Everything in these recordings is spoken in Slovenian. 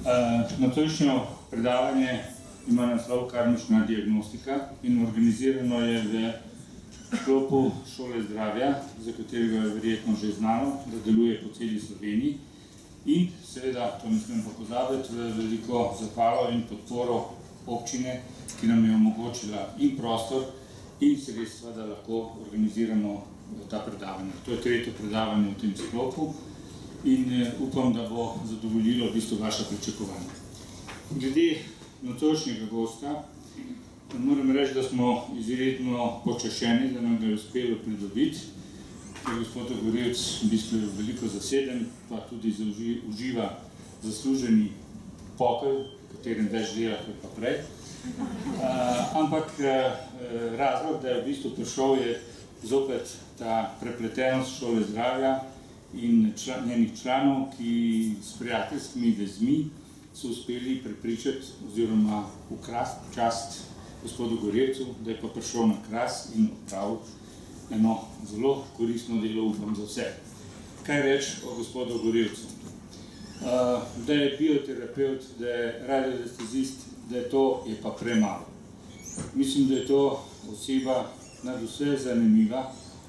Nocojšnje predavanje ima naslov Karmična diagnostika in organizirano je v sklopu Šole Zdravja, za katerega je verjetno že znano, da deluje po celi Sloveniji. In seveda, to ne smem pa pozabiti, veliko zahvalo in podporo občine, ki nam je omogočila in prostor in sredstva, da lahko organiziramo ta predavanja. To je tretje predavanje v tem sklopu in upam, da bo zadovoljilo v bistvu vaša pričakovanja. Glede nocojšnjega gosta, moram reči, da smo izredno počašeni, da nam ga je uspelo pridobiti, ker gospod Ogorevc v bistvu je veliko zaseden, pa tudi uživa zasluženi pokoj, v katerem več dela kot pa prej. Ampak razlog, da je v bistvu prišel, je zopet ta prepletenost Šole Zdravja in njenih članov, ki s prijateljskimi vezmi so uspeli prepričati oziroma ukrasti čast gospodu Ogorevcu, da je pa prišel na Kras in opravil eno zelo koristno delo, upam, za vse. Kaj reči o gospodu Ogorevcu? Da je bioterapeut, da je radioanestezist, da je to, je pa premalo. Mislim, da je to oseba nadvse zanimiva,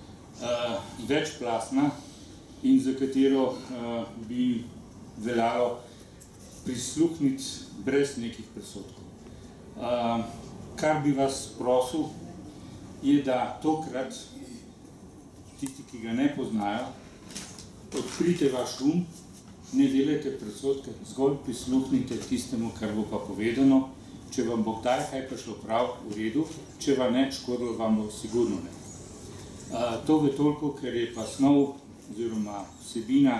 večplastna in za katero bi veljalo prisluhniti brez nekih predsodkov. Kar bi vas prosil, je, da tokrat, tisti, ki ga ne poznajo, odkrite vaš um, ne delajte predsodke, zgolj prisluhnite tistemu, kar bo pa povedano. Če vam bo kdaj kaj prišlo prav, v redu, če vam ne, škodilo vam bo sigurno ne. To je toliko, ker je pa snov oziroma vsebina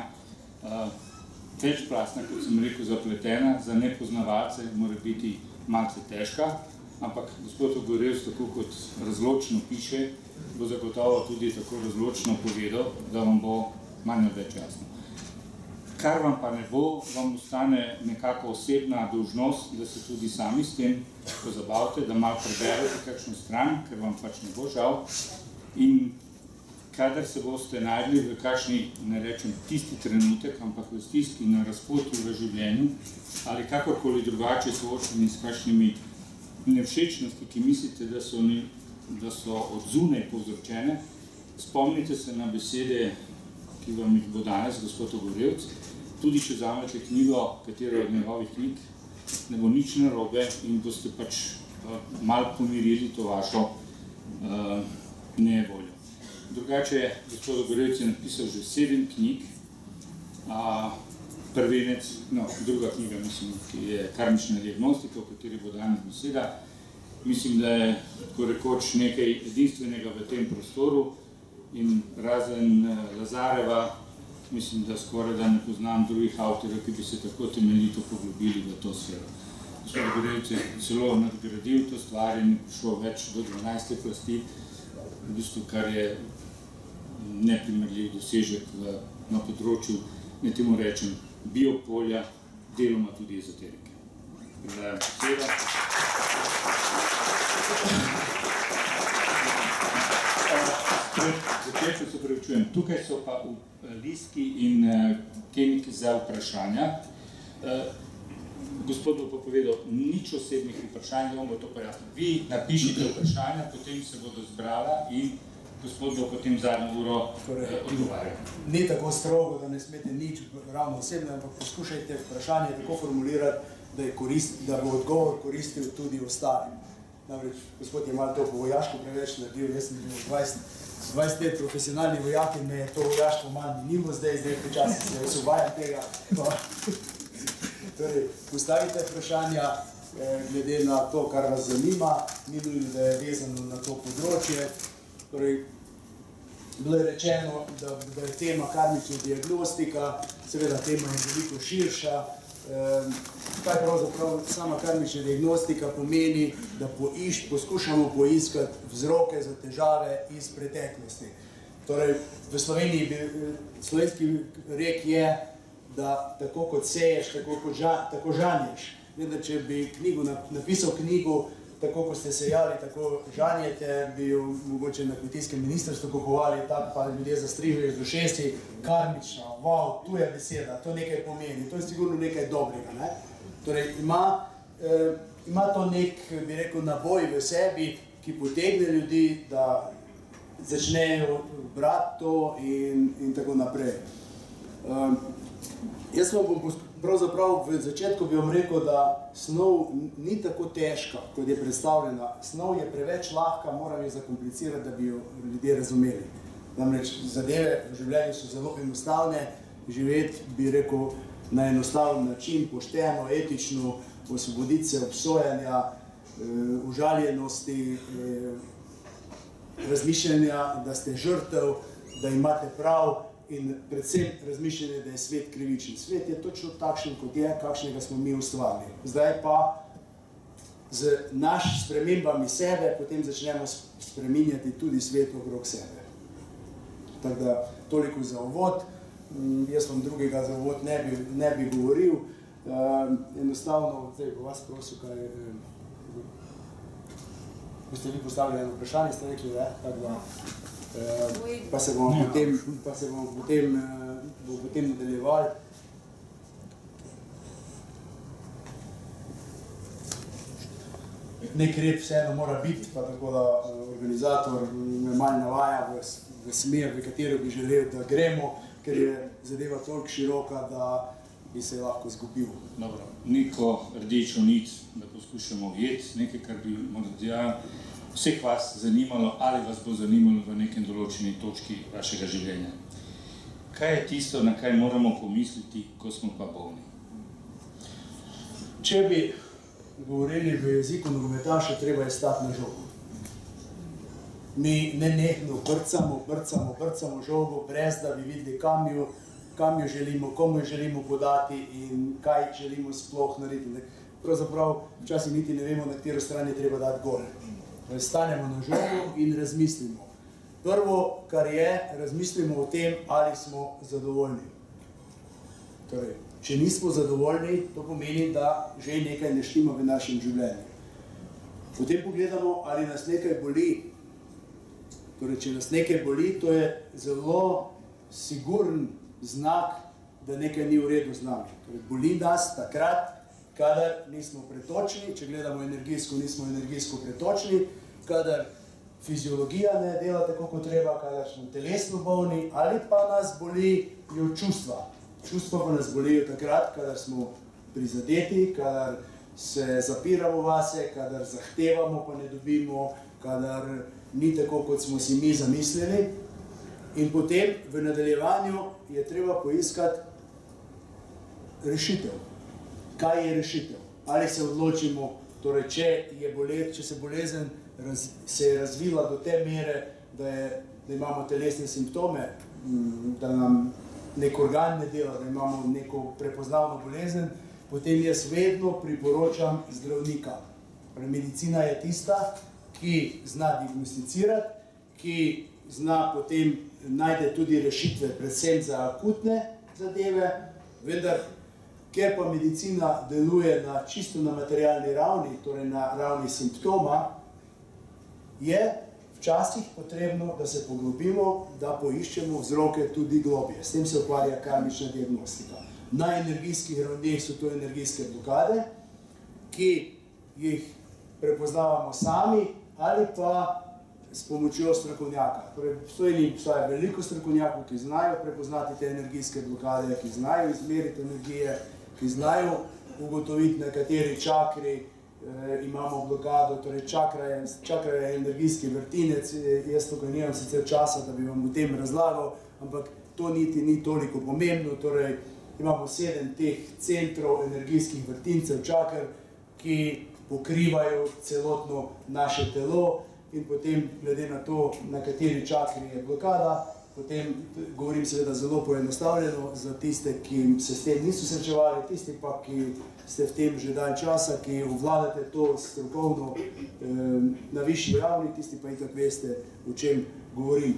večplastna, kot sem rekel, zapletena, za nepoznavalce mora biti malce težka, ampak gospod Ogorevc, tako kot razločno piše, bo zagotovo tudi tako razločno povedal, da vam bo manj več jasno. Kar vam pa ne bo, vam ostane nekako osebna dolžnost, da se tudi sami s tem pozabavite, da malo preberete kakšno stran, ker vam pač ne bo žal. In kadar se boste najdli v kakšni, ne rečem tisti trenutek, ampak v stiski na razpotju v življenju ali kakorkoli drugače soočeni s kakšnimi nevšečnosti, ki mislite, da so od zunaj povzročene, spomnite se na besede, ki vam jih bo danes gospod Ogorevc. Tudi če vzamete knjigo, katero od njegovih knjig, ne bo nič narobe in boste pač malo pomirili to vašo nevoljo. Drugače, gospod Ogorevc je napisal že 7 knjig. Prvenec, druga knjiga, mislim, ki je Karmična diagnostika, o kateri bo danes beseda. Mislim, da je tako rekoč nekaj edinstvenega v tem prostoru in razen Nazareva, mislim, da skoraj da ne poznam drugih avtorjev, ki bi se tako temeljito poglobili v to sfero. Gospod Ogorevc je celo nadgradil to stvar in prišel več do 12. plasti, v bistvu, kar je neprimerljiv dosežek na področju, ne temu rečem, biopolja, deloma tudi ezoterike. Predajam besedo. Začetno se pravičujem. Tukaj so pa listki in kemiki za vprašanja. Gospod bo pa povedal, nič osebnih vprašanj, da vam bo to pojasnil. Vi napišite vprašanja, potem se bodo zbrala in gospod bo potem zadnjo uro odgovarjal. Ni tako strogo, da ne smete nič ravno osebno, ampak poskušajte vprašanje tako formulirati, da bo odgovor koristil tudi ostalim. Namreč, gospod je malo to po vojaško preveč naredil, jaz sem bil 20 let profesionalni vojak in me je to vojaštvo malo minilo, zdaj počasi se osvobajam tega. Torej, postavite vprašanja glede na to, kar vas zanima, ni nujno, da je vezano na to področje. Torej, bilo je rečeno, da je tema karmična diagnostika, seveda tema je veliko širša. Kaj pravzaprav sama karmična diagnostika pomeni, da poskušamo poiskati vzroke za težave iz preteklosti. Torej, v Sloveniji, slovenski rek je, da tako kot seješ, tako žanješ. Vendar, če bi napisal knjigo, tako kot ste sejali, tako žanjete, bi jo mogoče na kmetijskem ministrstvu kupovali, tako pa ljudje zastrižili z ušesi, karmična, wow, tu je beseda, to nekaj pomeni, to je sigurno nekaj dobrega, ne? Torej, ima to nek, bi rekel, naboj v sebi, ki potegne ljudi, da začnejo brati to in tako naprej. Jaz vam bom pravzaprav v začetku bi vam rekel, da snov ni tako težka, kot je predstavljena. Snov je preveč lahka, moram jo zakomplicirati, da bi jo ljudje razumeli. Namreč zadeve v življenju so zelo enostavne, živeti, bi rekel, na enostaven način, pošteno, etično, osvoboditi se obsojanja, užaljenosti, razmišljanja, da ste žrtev, da imate prav in predvsem razmišljanje, da je svet krivičen. Svet je točno takšen, kot je, kakšnega smo mi ustvarili. Zdaj pa z našimi spremembami sebe potem začnemo spreminjati tudi svet okrog sebe. Tako da toliko za uvod. Jaz vam drugega za uvod ne bi govoril. Enostavno, zdaj bo vas prosil, kaj boste vi postavili eno vprašanje, ste rekli, tako da pa se bomo potem nadaljevali. Nek red vseeno mora biti, pa tako da organizator me malo navaja v smer, v katero bi želel, da gremo, ker je zadeva toliko široka, da bi se lahko izgubil. Dobro, neko rdečo nit, da poskušamo ujeti, nekaj, kar bi morda vseh vas zanimalo ali vas bo zanimalo v nekem določeni točki vašega življenja. Kaj je tisto, na kaj moramo pomisliti, ko smo pa bolni? Če bi govorili v jeziku nogometaša, treba je stati na žogu. Mi nenehno brcamo žogo, brez da bi videli, kam jo želimo, komu jo želimo podati in kaj želimo sploh narediti. Pravzaprav včasih niti ne vemo, na katero stran je treba dati gol. Stanemo na žogo in razmislimo. Prvo, kar je, razmislimo o tem, ali smo zadovoljni. Torej, če nismo zadovoljni, to pomeni, da že nekaj ne štima v našem življenju. Potem pogledamo, ali nas nekaj boli. Torej, če nas nekaj boli, to je zelo siguren znak, da nekaj ni v redu z nami. Torej, boli nas takrat, kadar nismo pretočni, če gledamo energijsko, nismo energijsko pretočni, kadar fiziologija ne dela tako, kot treba, kadar smo telesno bolni, ali pa nas bolijo čustva. Čustva pa nas bolijo takrat, kadar smo prizadeti, kadar se zapiramo vase, kadar zahtevamo, pa ne dobimo, kadar ni tako, kot smo si mi zamislili. In potem v nadaljevanju je treba poiskati rešitev. Kaj je rešitev? Ali se odločimo, torej, če se bolezen se je razvila do te mere, da imamo telesne simptome, da nam nek organ ne dela, da imamo neko prepoznavno bolezen, potem jaz vedno priporočam zdravnika. Medicina je tista, ki zna diagnosticirati, ki zna potem najti tudi rešitve, predvsem za akutne zadeve, vendar ker pa medicina deluje čisto na materialni ravni, torej na ravni simptoma, je včasih potrebno, da se poglobimo, da poiščemo vzroke tudi globje. S tem se ukvarja karmična diagnostika. Na energijskih ravneh so to energijske blokade, ki jih prepoznavamo sami ali pa s pomočjo strokovnjaka. Torej, v Sloveniji obstaja veliko strokovnjakov, ki znajo prepoznati te energijske blokade, ki znajo izmeriti energije, ki znajo ugotoviti, na kateri čakri imamo blokado. Torej, čakra je energijski vrtinec, jaz tukaj nimam sicer časa, da bi vam o tem razlagal, ampak to niti ni toliko pomembno. Torej, imamo 7 teh centrov energijskih vrtincev čakr, ki pokrivajo celotno naše telo in potem, glede na to, na kateri čakri je blokada, potem govorim seveda zelo poenostavljeno za tiste, ki se s tem niso srečevali, tisti pa, ki ste v tem že dalj časa, ki obvladate to strokovno na višji ravni, tisti pa itak veste, o čem govorim.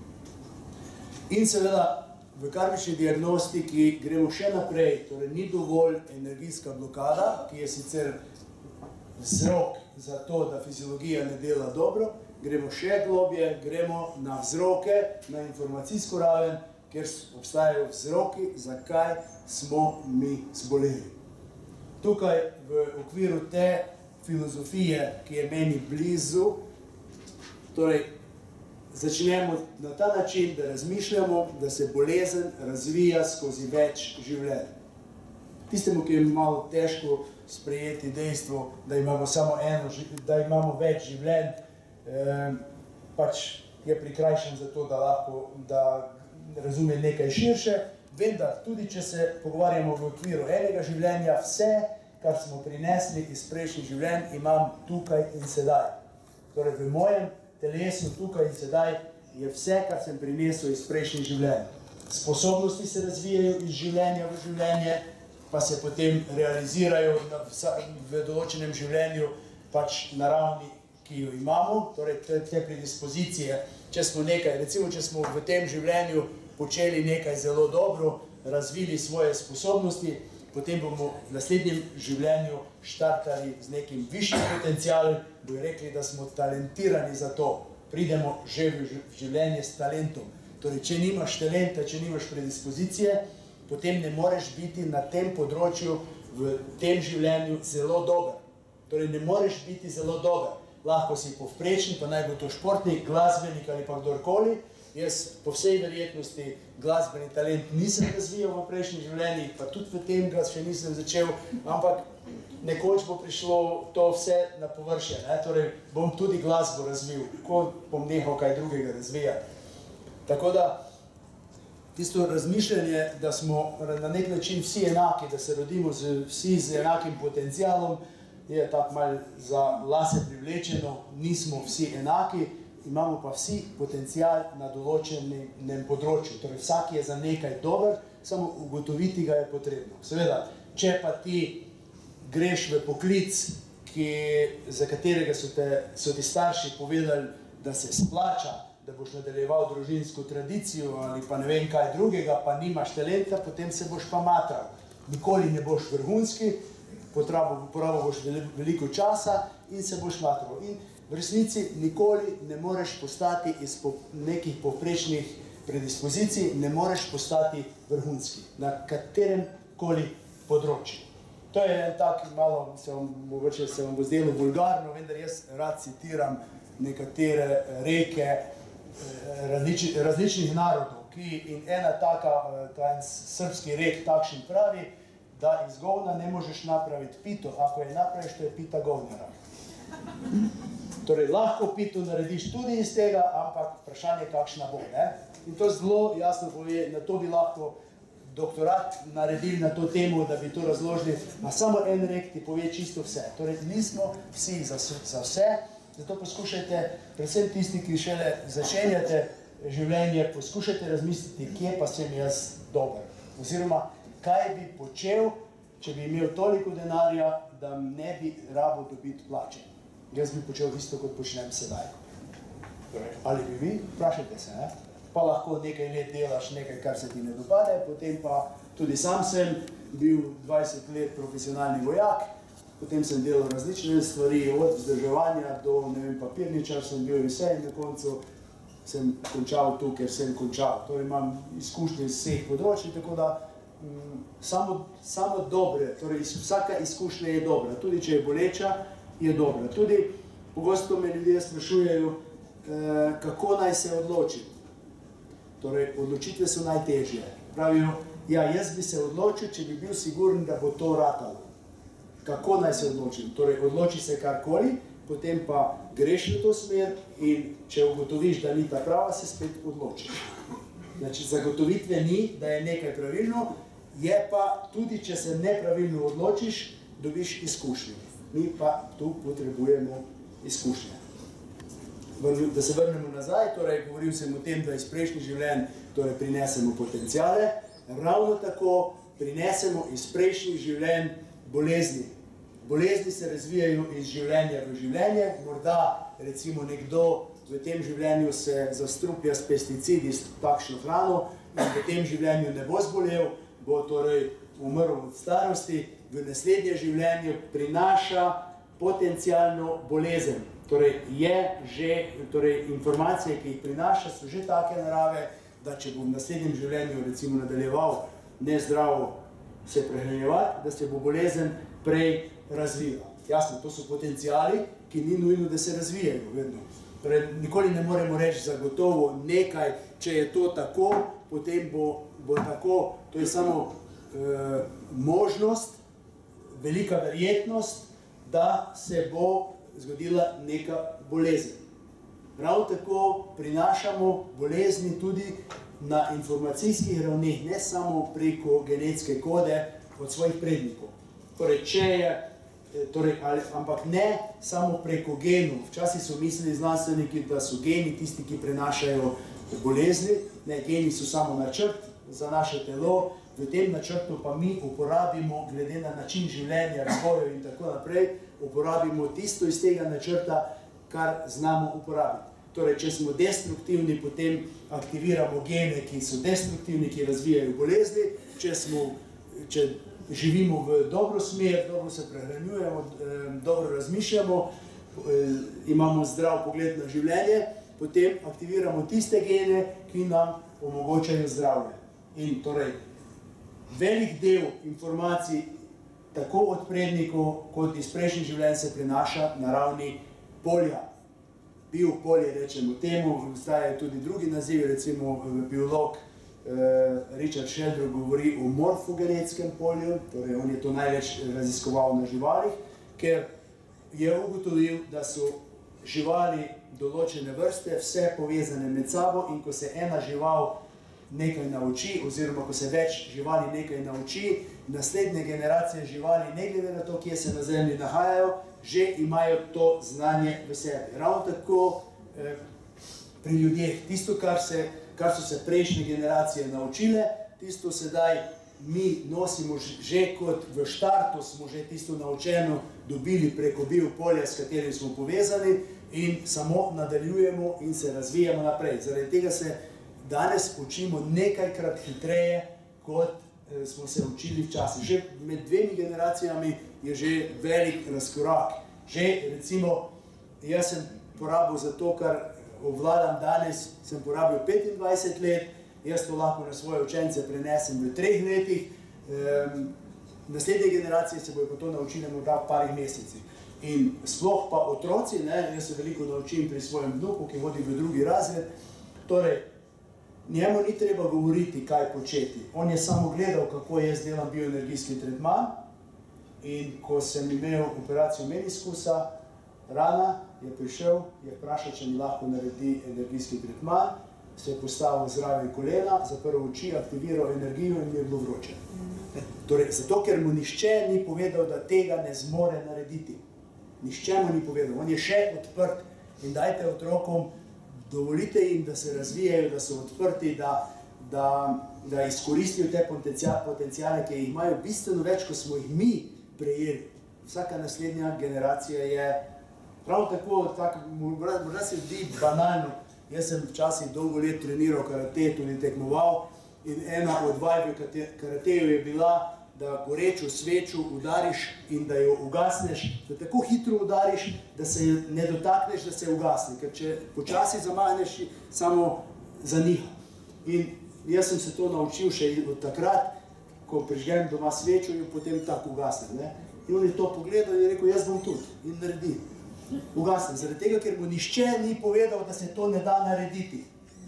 In seveda v karmični diagnostiki gremo še naprej, torej ni dovolj energijska blokada, ki je sicer vzrok za to, da fiziologija ne dela dobro, gremo še globje, gremo na vzroke, na informacijsko raven, ker obstajajo vzroki, zakaj smo mi zboleli. tukaj v okviru te filozofije, ki je meni blizu, torej začnemo na ta način, da razmišljamo, da se bolezen razvija skozi več življenj. Tistemu, ki je malo težko sprejeti dejstvo, da imamo samo eno, da imamo več življenj, pač je prikrajšan za to, da lahko razume nekaj širše, vendar tudi, če se pogovarjamo v okviru enega življenja, vse, kar smo prinesli iz prejšnjih življenj, imam tukaj in sedaj. Torej, v mojem telesu tukaj in sedaj je vse, kar sem prinesel iz prejšnjih življenj. Sposobnosti se razvijajo iz življenja v življenje, pa se potem realizirajo v določenem življenju pač na ravni, ki jo imamo, torej te predispozicije. Če smo nekaj, recimo, če smo v tem življenju počeli nekaj zelo dobro, razvili svoje sposobnosti, potem bomo v naslednjem življenju štartali z nekim višjim potencialom, bojo rekli, da smo talentirani za to. Pridemo že v življenje s talentom. Torej, če nimaš talenta, če nimaš predispozicije, potem ne moreš biti na tem področju v tem življenju zelo dober. Torej, ne moreš biti zelo dober. Lahko si povprečen, pa naj bo to športnik, glasbenik ali pa kdorkoli. Jaz po vsej verjetnosti glasbeni talent nisem razvijal v prejšnjih življenjih, pa tudi v tem ga še nisem začel, ampak nekoč bo prišlo to vse na površje. Torej, bom tudi glasbo razvil, ko bom nehal kaj drugega razvijati. Tako da, tisto razmišljanje, da smo na nek način vsi enaki, da se rodimo vsi z enakim potencialom, je tako malo za lase privlečeno, nismo vsi enaki, imamo pa vsi potencial na določenem področju. Torej, vsak je za nekaj dober, samo ugotoviti ga je potrebno. Seveda, če pa ti greš v poklic, za katerega so ti starši povedali, da se splača, da boš nadaljeval družinsko tradicijo ali pa ne vem kaj drugega, pa nimaš talenta, potem se boš pa matral. Nikoli ne boš vrhunski, porabil boš veliko časa in se boš matral. In v resnici nikoli ne moreš postati iz nekih povprečnih predispozicij, ne moreš postati vrhunski na katerem koli področju. To je en tak malo, mogoče se vam bo zdelo vulgarno, vendar jaz rad citiram nekatere reke različnih narodov, in ena taka, ta srpski rek takšen pravi, da iz govna ne možeš napraviti pito, ako je napraviš, to je pita govnjara. Torej, lahko pito narediš tudi iz tega, ampak vprašanje kakšna bo. In to zelo jasno pove, na to bi lahko doktorat naredili na to temo, da bi to razložili, a samo en rek ti pove čisto vse. Torej, nismo vsi za vse, zato poskušajte, predvsem tisti, ki šele začenjate življenje, poskušajte razmisliti, kje pa sem jaz dober. Oziroma, kaj bi počel, če bi imel toliko denarja, da ne bi rabo dobiti plače. Jaz bi počel isto, kot počnem sedaj. Ali bi vi? Vprašajte se, ne? Pa lahko nekaj let delaš nekaj, kar se ti ne dopade, potem pa tudi sam sem bil 20 let profesionalni vojak, potem sem delal različne stvari, od vzdrževanja do, ne vem, papirničar sem bil vse in na koncu sem končal tu, ker sem končal. Torej, imam izkušnje iz vseh področij, tako da samo dobre, torej vsaka izkušnja je dobra, tudi če je boleča, je dobra. Tudi pogosto me ljudje sprašujejo, kako naj se odločim. Torej, odločitve so najtežje. Pravijo, ja, jaz bi se odločil, če bi bil siguren, da bo to ratalo. Kako naj se odločim? Torej, odloči se karkoli, potem pa greš v to smer in če ugotoviš, da ni ta prava, se spet odločiš. Znači, zagotovitve ni, da je nekaj pravilno, je pa tudi, če se nepravilno odločiš, dobiš izkušnje. Mi pa tu potrebujemo izkušnje. Da se vrnemo nazaj, torej govoril sem o tem, da iz prejšnjih življenj prinesemo potenciale, ravno tako prinesemo iz prejšnjih življenj bolezni. Bolezni se razvijajo iz življenja v življenje, morda recimo nekdo v tem življenju se zastruplja s pesticidi, s takšno hrano in v tem življenju ne bo zbolel, bo torej umrl od starosti, v naslednje življenje prinaša potencialno bolezen. Torej, informacije, ki jih prinaša, so že take narave, da če bo v naslednjem življenju recimo nadaljeval nezdravo se prehranjevati, da se bo bolezen prej razvila. Jasno, to so potencijali, ki ni nujno, da se razvijajo vedno. Torej, nikoli ne moremo reči zagotovo nekaj, če je to tako, potem bo tako, to je samo možnost, velika verjetnost, da se bo zgodila neka bolezen. Prav tako prinašamo bolezni tudi na informacijskih ravneh, ne samo preko genetske kode od svojih prednikov. Torej, ampak ne samo preko genov. Včasih so mislili znanstveniki, da so geni tisti, ki prenašajo bolezni. Ne, geni so samo načrt za naše telo, v tem načrtu pa mi uporabimo, glede na način življenja, razvoja in tako naprej, uporabimo tisto iz tega načrta, kar znamo uporabiti. Torej, če smo destruktivni, potem aktiviramo gene, ki so destruktivni, ki razvijajo bolezni. Če živimo v dobro smer, dobro se prehranjujemo, dobro razmišljamo, imamo zdrav pogled na življenje, potem aktiviramo tiste gene, ki nam omogočajo zdravje. In torej, velik del informacij, tako od prednikov, kot iz prejšnjih življenj, se prenaša na ravni polja. Biopolje rečemo temu, obstajajo tudi drugi nazivi, recimo biolog Richard Sheldon govori o morfogenetskem polju, torej on je to največ raziskoval na živalih, ker je ugotovil, da so živali določene vrste vse povezane med sabo in ko se ena žival nekaj nauči, oziroma ko se več živali nekaj nauči, naslednje generacije živali, ne glede na to, kje se na zemlji nahajajo, že imajo to znanje v sebi. Ravno tako pri ljudeh, tisto, kar so se prejšnje generacije naučile, tisto sedaj mi nosimo že kot v štartu, smo že tisto naučeno dobili preko biopolja, s katerim smo povezani in samo nadaljujemo in se razvijamo naprej. Zaradi tega se danes učimo nekajkrat hitreje, kot smo se učili včasih. Že med dvemi generacijami je že velik razkorak. Že, recimo, jaz sem porabil za to, kar obvladam danes, sem porabil 25 let, jaz to lahko na svoje učence prenesem v 3 letih, naslednje generacije se bojo pa to naučili morda v parih mesecih. In sploh pa otroci, jaz se veliko naučim pri svojem vnuku, ki hodi v 2. razred, torej, njemu ni treba govoriti, kaj početi. On je samo gledal, kako jaz delam bioenergijski tretman in ko sem imel operacijo meniskusa, rana, je prišel, je vprašal, če mi lahko naredi energijski tretman, se je postavil zraven kolena, zaprl oči, aktiviral energijo in mi je bilo vroče. Torej, zato, ker mu nihče ni povedal, da tega ne zmore narediti. Nihče mu ni povedal, on je še odprt in dajte otrokom, dovolite jim, da se razvijajo, da so odprti, da izkoristijo te potencijale, ki jih imajo bistveno več, kot smo jih mi prejeli. Vsaka naslednja generacija je prav tako, morda se zdi banalno. Jaz sem včasih dolgo let treniral karate, tudi tekmoval in ena od vaj v karateju je bila, da gorečo svečo udariš in da jo ugasneš, da tako hitro udariš, da se ne dotakneš, da se ugasne, ker če počasi zamahneš, samo zaniha. In jaz sem se to naučil še od takrat, ko prižgem doma svečo in potem tako ugasne. In on je to pogledal in je rekel, jaz bom tudi in naredi. Ugasne, zaradi tega, ker mu nihče ni povedal, da se to ne da narediti.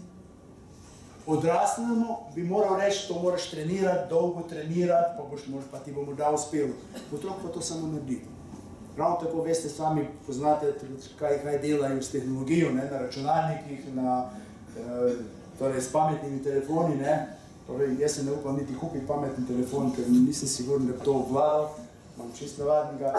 Odraslemu bi moral reči, to moraš trenirati, dolgo trenirati, pa ti bo morda uspelo. Otrok pa to samo naredi. Ravno tako, veste, sami poznate, kaj delajo s tehnologijo, na računalnikih, torej s pametnimi telefoni. Torej, jaz se ne upam niti kupiti pametni telefon, ker nisem sigurno, da bi to obvladal. Imam čist navadnega,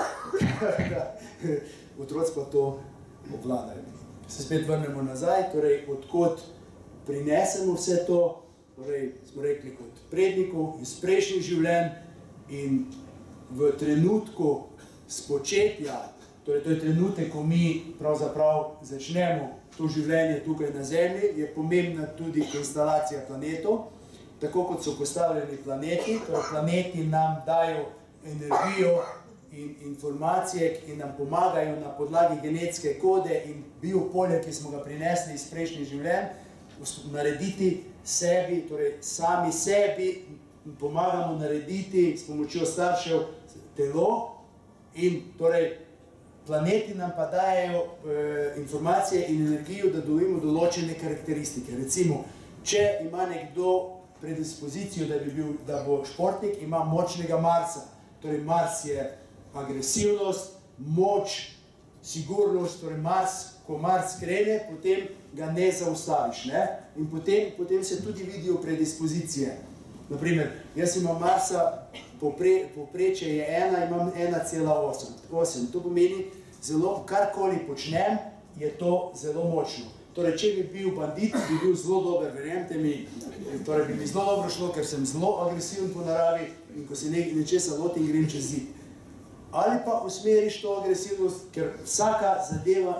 otroci pa to obvladajo. Se spet vrnemo nazaj, torej odkot prinesemo vse to, torej smo rekli kot prednikov iz prejšnjih življenj in v trenutku spočetja, torej to je trenutek, ko mi pravzaprav začnemo to življenje tukaj na Zemlji, je pomembna tudi konstelacija planetov, tako kot so postavljeni planeti, torej planeti nam dajo energijo in informacije, ki nam pomagajo na podlagi genetske kode in biopolja, ki smo ga prinesli iz prejšnjih življenj, narediti sebi, torej sami sebi pomagamo narediti s pomočjo staršev telo, In torej, planeti nam pa dajejo informacije in energijo, da dobimo določene karakteristike. Recimo, če ima nekdo predispozicijo, da bo športnik, ima močnega Marsa. Torej, Mars je agresivnost, moč, sigurnost, torej Mars, ko Mars krene, potem ga ne zaustaviš, ne? In potem se tudi vidijo predispozicije. Naprimer, jaz imam Marsa, povprečje je 1, imam 1,8. To pomeni, karkoli počnem, je to zelo močno. Torej, če bi bil bandit, bi bil zelo dober, verjemte mi, torej bi mi zelo dobro šlo, ker sem zelo agresiven po naravi in ko se nečesa lotim, grem čez zid. Ali pa usmeriš to agresivnost, ker vsaka zadeva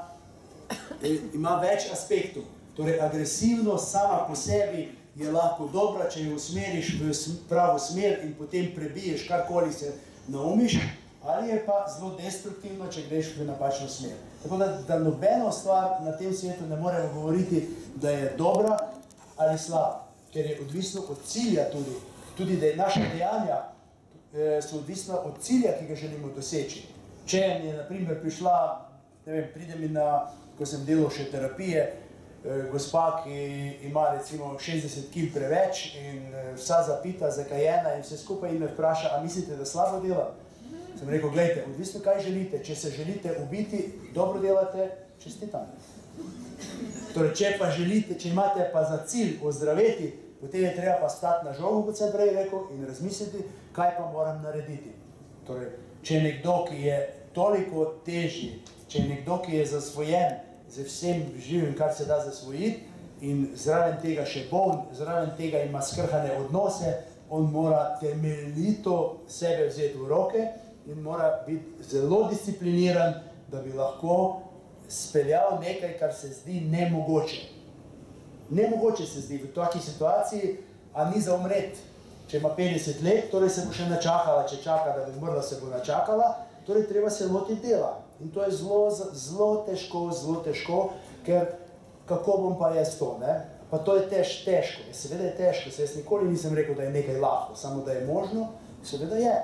ima več aspektov. Torej, agresivnost sama po sebi je lahko dobra, če jo usmeriš v pravo smer in potem prebiješ, karkoli se naumiš, ali je pa zelo destruktivno, če greš v napačno smer. Tako da nobeno stvar na tem svetu ne moremo govoriti, da je dobra ali slaba, ker je odvisno od cilja tudi. Tudi, da je naša dejanja so odvisna od cilja, ki ga želimo doseči. Če je, na primer, prišla, ne vem, pride mi ko sem delal še terapije, gospa, ki ima recimo 60 kg preveč in vsa zapita, zakajena in vse skupaj in me vpraša, a mislite, da slabo dela? Sem rekel, gledajte, odvisno kaj želite. Če se želite ubiti, dobro delate, čestitam. Torej, če imate pa za cilj ozdraveti, potem je treba pa stati na žogu, kot sem prej rekel, in razmisliti, kaj pa moram narediti. Torej, če je nekdo, ki je toliko težji, če je nekdo, ki je zasvojen z vsem živim, kar se da zasvojiti, in zraven tega še bolj, zraven tega ima skrhane odnose, on mora temeljito sebe vzeti v roke in mora biti zelo discipliniran, da bi lahko speljal nekaj, kar se zdi nemogoče. Nemogoče se zdi v taki situaciji, a ni za umret. Če ima 50 let, torej se bo še načakala, če čaka, da bi umrla, se bo načakala, torej treba se lotiti dela. In to je zelo težko, ker kako bom pa jaz to, ne? Pa to je težko, seveda je težko, se jaz nikoli nisem rekel, da je nekaj lahko, samo da je možno, seveda je.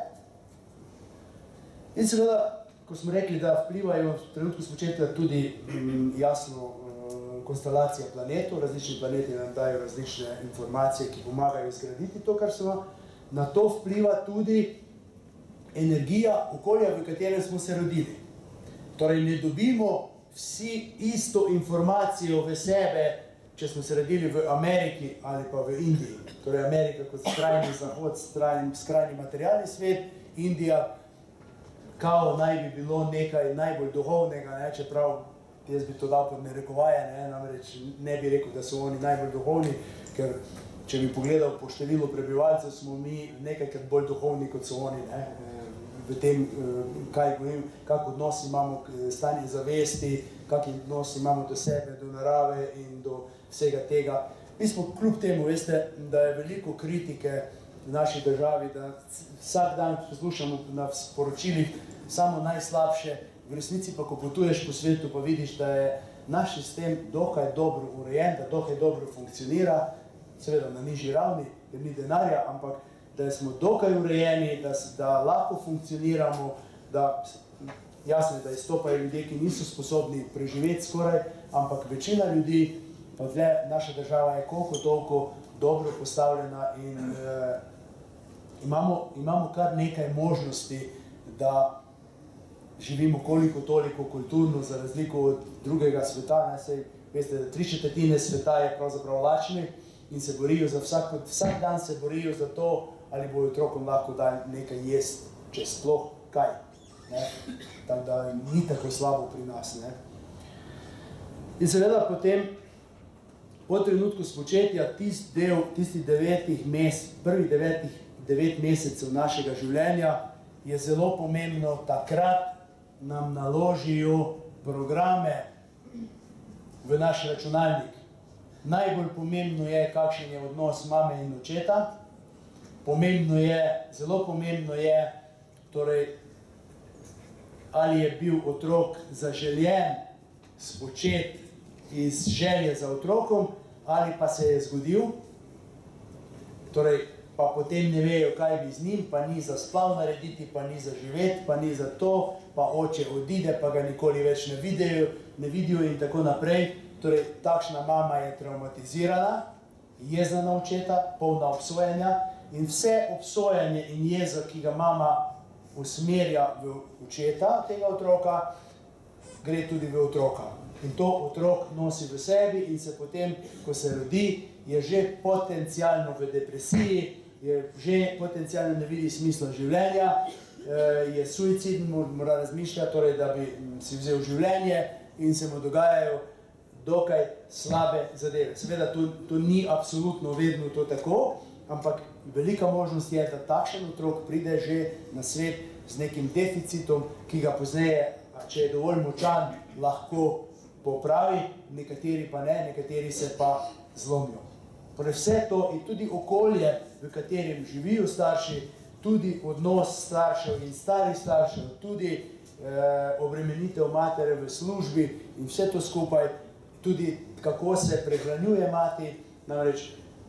In seveda, ko smo rekli, da vplivajo v trenutku spočetja tudi jasno konstelacija planetov, različni planeti nam dajo različne informacije, ki pomagajo zgraditi to, kar smo. Na to vpliva tudi energija okolja, v katerem smo se rodili. Torej, ne dobimo vsi isto informacijo v sebe, če smo se rodili v Ameriki ali pa v Indiji. Torej, Amerika kot skrajni zahod, skrajni materialni svet, Indija kao naj bi bilo nekaj najbolj duhovnega, ne, čeprav jaz bi to dal pod narekovaje, namreč ne bi rekel, da so oni najbolj duhovni, ker če bi pogledal po številu prebivalcev, smo mi nekajkrat bolj duhovni, kot so oni, ne, v tem, kak odnos imamo k stanju zavesti, kak odnos imamo do sebe, do narave in do vsega tega. Mi smo kljub temu, veste, da je veliko kritike v naši državi, da vsak dan poslušamo na sporočilih samo najslabše, v resnici pa, ko potuješ po svetu, pa vidiš, da je naš sistem dokaj dobro urejen, da dokaj dobro funkcionira, seveda na nižji ravni, ker ni denarja, ampak da smo dokaj urejeni, da lahko funkcioniramo, da jasno je, da izstopajo ljudje, ki niso sposobni preživeti skoraj, ampak večina ljudi, pa tle, naša država je koliko toliko dobro postavljena in imamo kar nekaj možnosti, da živimo koliko toliko kulturno, za razliko od drugega sveta. Veste, da 3/4 sveta je pravzaprav lačnih in se borijo za vsak dan se borijo za to, ali bojo otrokom lahko dali nekaj jesti, če sploh kaj. Tako da ni tako slabo pri nas. In seveda potem, po trenutku spočetja, tisti prvih 9 mesecev našega življenja je zelo pomembno, takrat nam naložijo programe v naš računalnik. Najbolj pomembno je, kakšen je odnos mame in očeta. Zelo pomembno je, torej, ali je bil otrok zaželjen, spočet iz želje za otrokom, ali pa se je zgodil. Torej, pa potem ne vejo, kaj bi z njim, pa ni za splav narediti, pa ni za živeti, pa ni za to, pa oče odide, pa ga nikoli več ne vidijo in tako naprej. Torej, takšna mama je traumatizirana, jezna na očeta, polna obsojanja in vse obsojanje in jezo, ki ga mama usmerja v očeta tega otroka, gre tudi v otroka. In to otrok nosi v sebi in se potem, ko se rodi, je že potencialno v depresiji, je že potencialno ne vidi smisla življenja, je suiciden, mora razmišljati, torej, da bi si vzel življenje in se mu dogajajo dokaj slabe zadeve. Seveda, to ni absolutno vedno to tako, ampak velika možnost je, da takšen otrok pride že na svet z nekim deficitom, ki ga pozneje, če je dovolj močan, lahko popravi, nekateri pa ne, nekateri se pa zlomijo. Torej vse to in tudi okolje, v katerem živijo starši, tudi odnos staršev in starih staršev, tudi obremenitev matere v službi in vse to skupaj, tudi kako se prehranjuje mati, namreč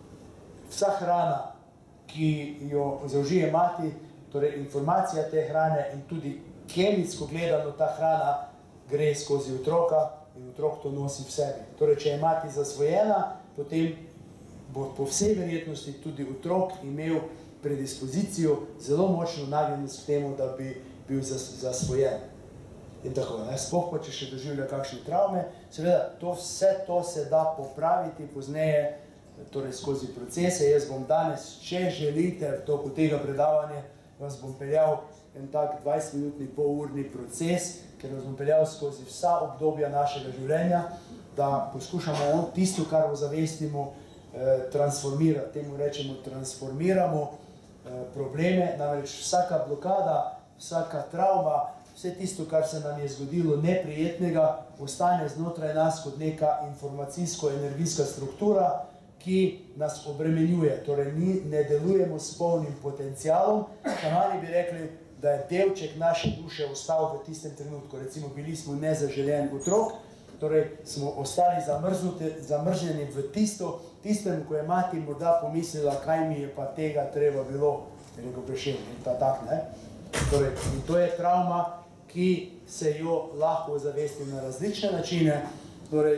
vsa hrana, ki jo zaužije mati, torej informacija te hrane in tudi kemijsko gledano ta hrana gre skozi otroka in otrok to nosi v sebi. Torej, če je mati zasvojena, potem bo po vsej verjetnosti tudi otrok imel predispozicijo, zelo močno nagnjenost k temu, da bi bil zasvojen. In tako, sploh pa, če še doživlja kakšne travme, seveda, vse to se da popraviti pozneje, torej skozi procese. Jaz bom danes, če želite, v toku tega predavanja, vas bom peljal en tak 20-minutni, polurni proces, ker vas bom peljal skozi vsa obdobja našega življenja, da poskušamo tisto, kar ozavestimo, transformirati. Temu rečemo, transformiramo probleme, namreč vsaka blokada, vsaka travma, vse tisto, kar se nam je zgodilo neprijetnega, ostane znotraj nas kot neka informacijsko-energijska struktura, ki nas obremenjuje, torej ne delujemo s polnim potencialom. Šamani bi rekli, da je delček naše duše ostal v tistem trenutku. Recimo, bili smo nezaželen otrok, torej smo ostali zamrznjeni v tistem, ko je mati morda pomislila, kaj mi je pa tega treba bilo, rekel Prešeren, in tak, ne? Torej, in to je travma, ki se jo lahko ozavesti na različne načine. Torej,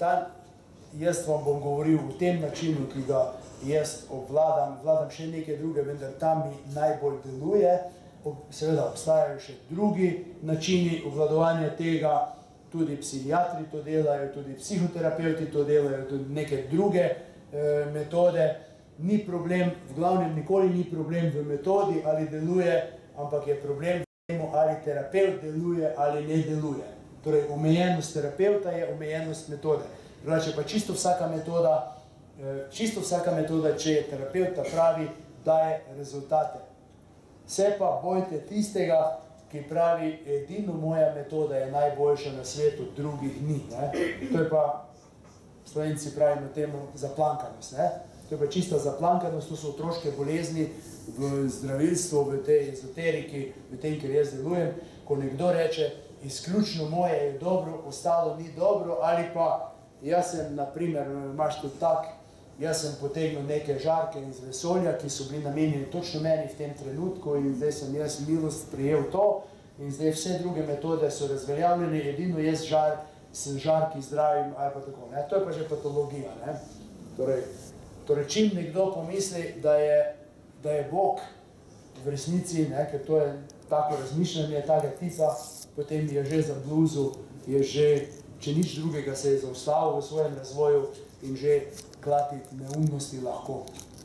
jaz vam bom govoril v tem načinu, ki ga jaz obvladam še nekaj druge, vendar tam mi najbolj deluje. Seveda obstajajo še drugi načini obvladovanja tega, tudi psihiatri to delajo, tudi psihoterapeuti to delajo, tudi neke druge metode. Ni problem, v glavnem nikoli ni problem v metodi, ali deluje, ampak je problem v tem, ali terapeut deluje ali ne deluje. Torej, omejenost terapeuta je omejenost metode. Drugače pa čisto vsaka metoda, če je terapeuta pravi, daje rezultate. Se pa bojte tistega, ki pravi, edino moja metoda je najboljša na svetu, drugih ni. To je pa, Slovenci pravimo temu, zaplankanost. To je pa čista zaplankanost, to so otroške bolezni v zdravilstvu, v tej ezoteriki, v tem, kjer jaz delujem. Ko nekdo reče, izključno moje je dobro, ostalo ni dobro, ali pa jaz sem, naprimer, imaš tudi tak, jaz sem potegnil neke žarke iz vesolja, ki so bili namenjeni točno meni v tem trenutku in zdaj sem jaz milost prijel to in zdaj vse druge metode so razveljavljene, edino jaz sem žarki zdravim ali pa tako. To je pa že patologija. Torej, čim nekdo pomisli, da je Bog v resnici, ker to je tako razmišljanje, takega tipa, potem je že za bluzu, je že, če nič drugega, se je zaustavil v svojem razvoju in že klatiti neumnosti lahko.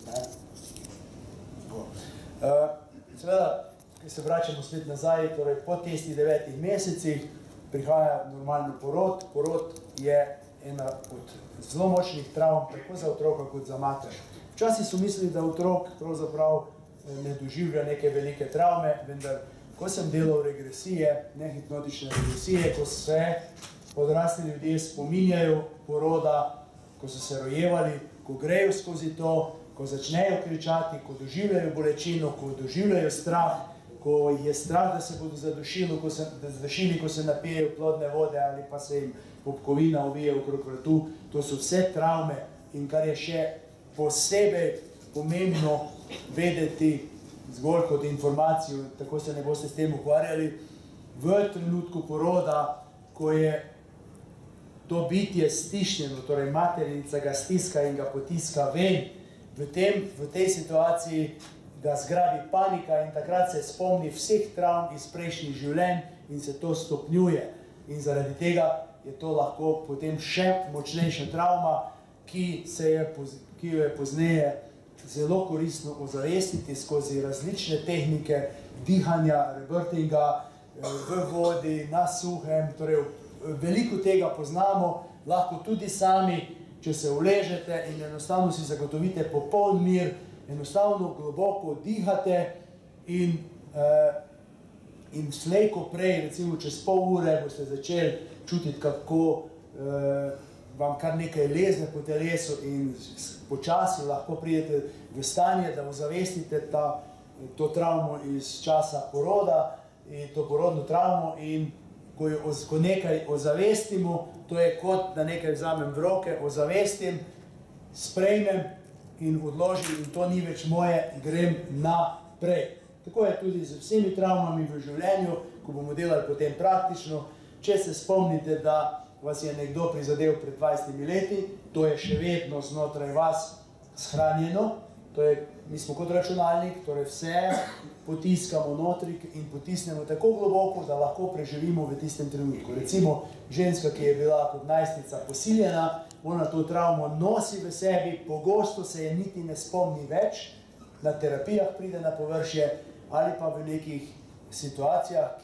Seveda, ko se vračamo spet nazaj, torej po tistih 9 mesecih prihaja normalno porod. Porod je ena od zelo močnih travm, tako za otroka kot za mater. Včasih so mislili, da otrok pravzaprav ne doživlja neke velike travme, vendar, ko sem delal regresije, nehipnotične regresije, ko se odrasli ljudje spominjajo poroda, ko so se rojevali, ko grejo skozi to, ko začnejo kričati, ko doživljajo bolečino, ko doživljajo strah, ko je strah, da se bodo zadušili, ko se napijejo plodne vode ali pa se jim popkovina ovije okrog vratu. To so vse travme in kar je še posebej pomembno vedeti zgolj kot informacijo, tako se ne boste s tem ukvarjali, v trenutku poroda, ko je to bitje stišnjeno, torej materinica ga stiska in ga potiska ven, v tej situaciji ga zgrabi panika in takrat se spomni vseh travm iz prejšnjih življenj in se to stopnjuje. In zaradi tega je to lahko potem še močnejša travma, ki jo je pozneje zelo koristno ozavestiti skozi različne tehnike dihanja, rebirthinga, v vodi, na suhem, torej veliko tega poznamo, lahko tudi sami, če se uležete in enostavno si zagotovite popoln mir, enostavno globoko dihate in slej ko prej, recimo čez pol ure, boste začeli čutiti, kako vam kar nekaj leze po telesu in počasi lahko pridete v stanje, da ozavestite to travmo iz časa poroda, to porodno travmo in ko nekaj ozavestimo, to je kot, da nekaj vzamem v roke, ozavestim, sprejmem in odložim in to ni več moje, grem naprej. Tako je tudi z vsemi travmami v življenju, ko bomo delali potem praktično. Če se spomnite, da vas je nekdo prizadel pred 20 leti, to je še vedno znotraj vas shranjeno, mi smo kot računalnik, torej vse potiskamo notri in potisnemo tako globoko, da lahko preživimo v tistem trenutku. Recimo, ženska, ki je bila kot najstnica posiljena, ona to travmo nosi v sebi, pogosto se je niti ne spomni več, na terapijah pride na površje ali pa v nekih situacijah,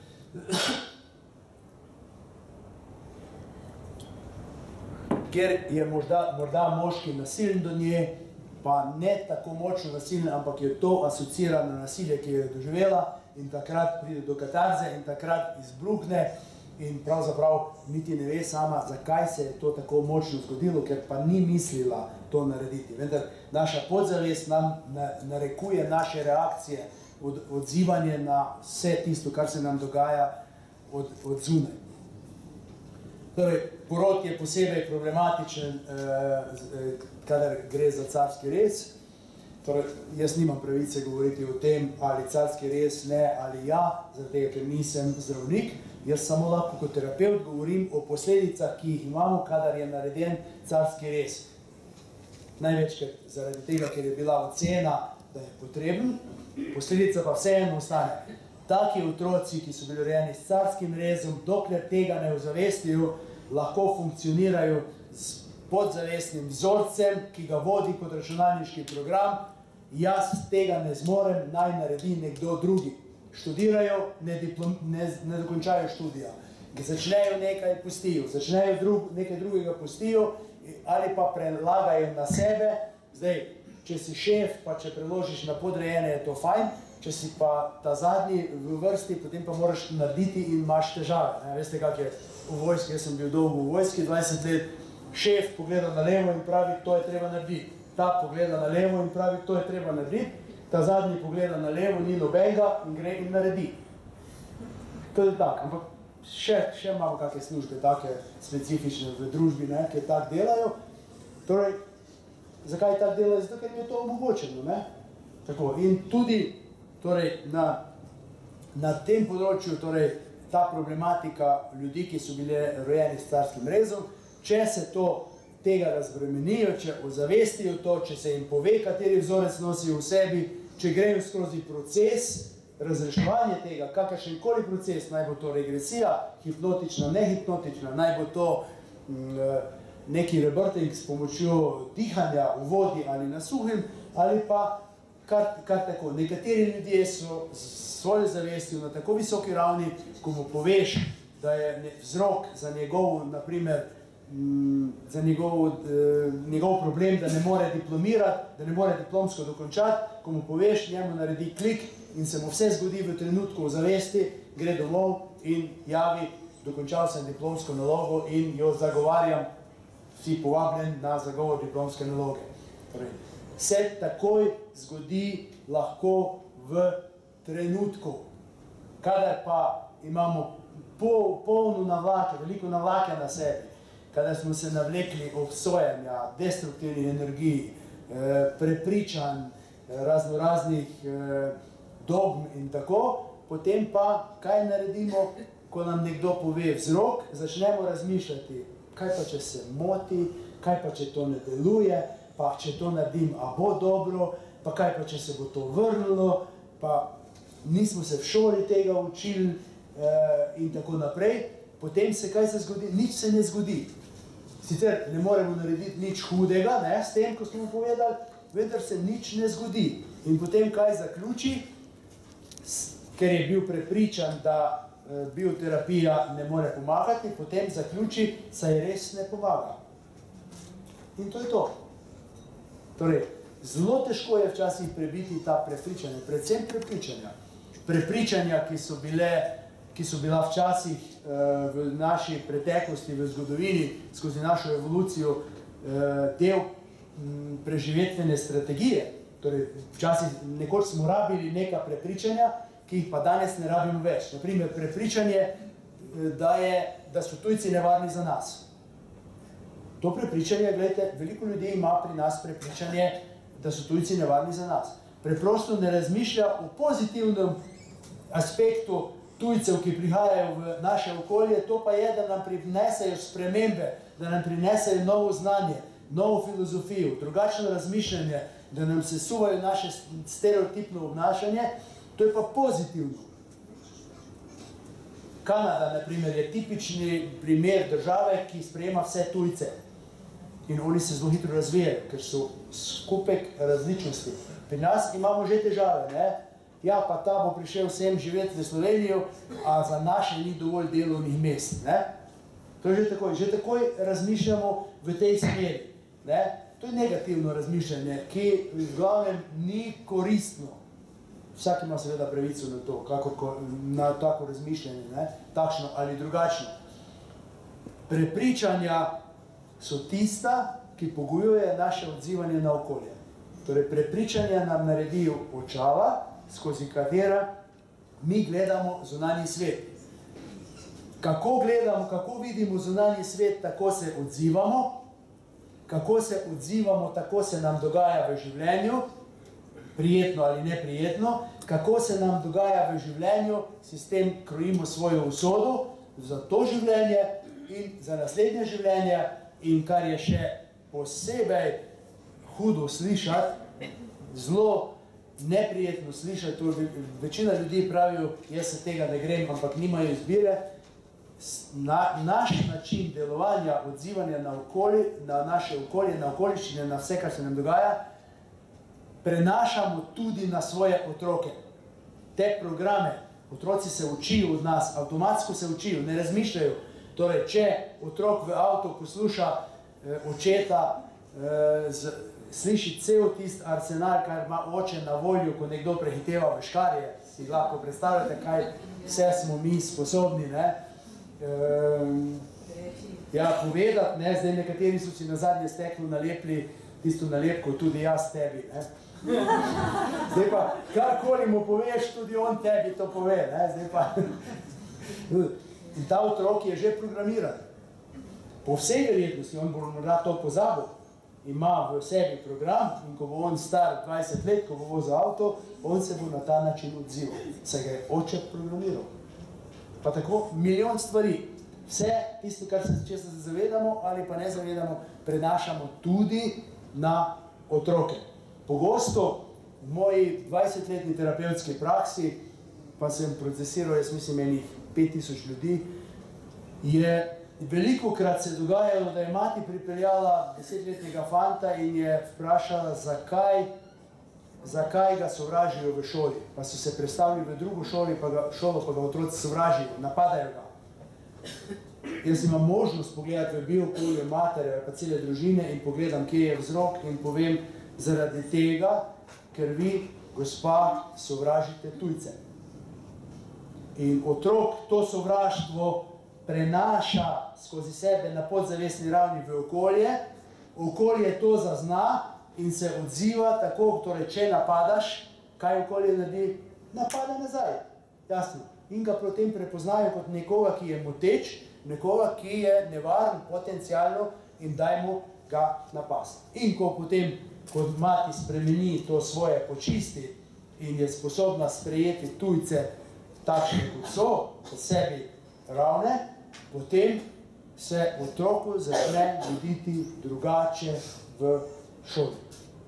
kjer je morda moški nasilen do nje, pa ne tako močno nasilen, ampak je to asocirano nasilje, ki je doživela in takrat pride do katarze in takrat izbruhne in pravzaprav niti ne ve sama, zakaj se je to tako močno zgodilo, ker pa ni mislila to narediti. Vendar naša podzavest nam narekuje naše reakcije, odzivanje na vse tisto, kar se nam dogaja od zunaj. Torej, porod je posebej problematičen, kadar gre za carski rez. Torej, jaz nimam pravice govoriti o tem, ali carski rez ne ali ja, zaradi tega, ker nisem zdravnik. Jaz samo lahko kot terapevt govorim o posledicah, ki jih imamo, kadar je nareden carski rez. Največkrat zaradi tega, ker je bila ocena, da je potreben, posledica pa vseeno ostane. Taki otroci, ki so bili rojeni s carskim rezom, dokler tega ne ozavestijo, lahko funkcionirajo s podzavestnim vzorcem, ki ga vodi kot računalniški program. Jaz tega ne zmorem, naj naredi nekdo drugi. Študirajo, ne dokončajo študija. Začnejo nekaj, pustijo. Začnejo nekaj drugega, pustijo ali pa prelagajo na sebe. Zdaj, če si šef, pa če preložiš na podrejene, je to fajn. Če si pa ta zadnji v vrsti, potem pa moraš narediti in imaš težave. Veste, kak je v vojski, jaz sem bil dolgo v vojski, 20 let, šef pogleda na levo in pravi, to je treba narediti. Ta pogleda na levo in pravi, to je treba narediti. Ta zadnji pogleda na levo, ni nobenega in gre in naredi. To je tako, ampak še imamo kakšne službe, take specifične v družbi, ki tako delajo. Torej, zakaj tako delajo? Zato, ker jim je to omogočeno. Tako, in tudi na tem področju, ta problematika ljudi, ki so bili rojeni s carskim rezom, če se tega razbremenijo, če ozavestijo to, če se jim pove, kateri vzorec nosijo v sebi, če grejo skozi proces razreševanja tega, kakršenkoli proces, naj bo to regresija, hipnotična, nehipnotična, naj bo to neki rebirthing s pomočjo dihanja v vodi ali na suhem, ali pa kar tako. Nekateri ljudje so svojo zavestjo na tako visoki ravni, ko mu poveš, da je vzrok za njegov, naprimer, za njegov problem, da ne more diplomirati, da ne more diplomsko dokončati, ko mu poveš, njemu naredi klik in se mu vse zgodi v trenutku zavesti, gre domov in javi, dokončal sem diplomsko nalogo in jo zagovarjam, si povabljen na zagovor diplomske naloge. Se takoj zgodi lahko v trenutku. Kadar pa imamo polno navlake, veliko navlake na sebi, kadar smo se navlekli obsojanja, destruktivnih energij, prepričanj, raznoraznih dogm in tako, potem pa kaj naredimo, ko nam nekdo pove vzrok, začnemo razmišljati, kaj pa če se moti, kaj pa če to ne deluje, pa če to naredim, a bo dobro, pa kaj pa če se bo to vrnilo, pa nismo se v šoli tega učili in tako naprej, potem se kaj se zgodi? Nič se ne zgodi. Sicer ne moremo narediti nič hudega, s tem, ko smo povedali, vendar se nič ne zgodi. In potem kaj zaključi? Ker je bil prepričan, da bioterapija ne more pomagati, potem zaključi, saj res ne pomaga. In to je to. Torej, zelo težko je včasih prebiti ta prepričanja, predvsem prepričanja. Prepričanja, ki so bila včasih v naši preteklosti, v zgodovini, skozi našo evolucijo, del preživetvene strategije. Torej, včasih nekoč smo rabili neka prepričanja, ki jih pa danes ne rabimo več. Naprimer, prepričanje, da so tujci nevarni za nas. To prepričanje, gledajte, veliko ljudi ima pri nas prepričanje, da so tujci nevarni za nas. Preprosto ne razmišlja o pozitivnem aspektu tujcev, ki prihajajo v naše okolje, to pa je, da nam prinesejo spremembe, da nam prinesejo novo znanje, novo filozofijo, drugačno razmišljanje, da nam se suvajo naše stereotipno obnašanje, to je pa pozitivno. Kanada, na primer, je tipični primer države, ki sprejema vse tujce. In oni se zelo hitro razvijajo, ker so skupek različnosti. Pri nas imamo že težave, ne? Ja, pa ta bo prišel sem živeti v Slovenijo, a za naše ni dovolj delovnih mest, ne? To je že takoj razmišljamo v tej smeri, ne? To je negativno razmišljanje, ki v glavnem ni koristno. Vsak ima seveda pravico na to, na tako razmišljanje, ne? Takšno ali drugačno. Prepričanja so tista, ki pogojuje naše odzivanje na okolje. Torej, prepričanja nam naredijo očala, skozi katera mi gledamo zunanji svet. Kako gledamo, kako vidimo zunanji svet, tako se odzivamo. Kako se odzivamo, tako se nam dogaja v življenju, prijetno ali neprijetno. Kako se nam dogaja v življenju, si s tem krojimo svojo usodo za to življenje in za naslednje življenje. In kar je še posebej hudo slišati, zelo neprijetno slišati, večina ljudi pravijo, jaz se tega ne grem, ampak nimajo izbire. Naš način delovanja, odzivanja na naše okolje, na okoliščine, na vse, kar se nam dogaja, prenašamo tudi na svoje otroke. Te programe, otroci se učijo od nas, avtomatsko se učijo, ne razmišljajo. Torej, če otrok v avtu posluša očeta, sliši cel tist arsenal, kar ima oče na voljo, ko nekdo prehiteva v škarje, si lahko predstavljate, kaj vse smo mi sposobni, ne? Ja, povedati, ne? Zdaj nekateri so si na zadnje steklo nalepili tisto nalepko, tudi jaz tebi, ne? Zdaj pa, karkoli mu poveš, tudi on tebi to pove, ne? Zdaj pa... In ta otrok je že programiran. Po vsej verjetnosti, on bo morda to pozabil, ima v sebi program in ko bo on star 20 let, ko bo vozil avto, on se bo na ta način odzival. Saj ga je oče programiral. Pa tako milijon stvari. Vse tisto, kar se zavedamo ali pa ne zavedamo, prenašamo tudi na otroke. Pogosto v moji 20-letni terapevtski praksi, pa sem procesiral, jaz mislim, enih 5000 ljudi, je velikokrat se dogajalo, da je mati pripeljala 10-letnega fanta in je vprašala, zakaj ga sovražijo v šoli. Pa so se predstavili v drugo šolo, pa ga otroci sovražijo, napadajo ga. Jaz imam možnost pogledati v biokolje matere ali pa cele družine in pogledam, kje je vzrok in povem, zaradi tega, ker vi, gospa, sovražite tujce. In otrok to sovraštvo prenaša skozi sebe na podzavestni ravni v okolje, okolje to zazna in se odziva tako, torej, če napadaš, kaj okolje naredi? Napada nazaj, jasno. In ga potem prepoznajo kot nekoga, ki je moteč, nekoga, ki je nevaren potencialno in dajmo ga napasti. In ko potem ko mati spremeni to svoje počisti in je sposobna sprejeti tujce takšne, kot so, po sebi ravne, potem se otroku začne videti drugače v šoli.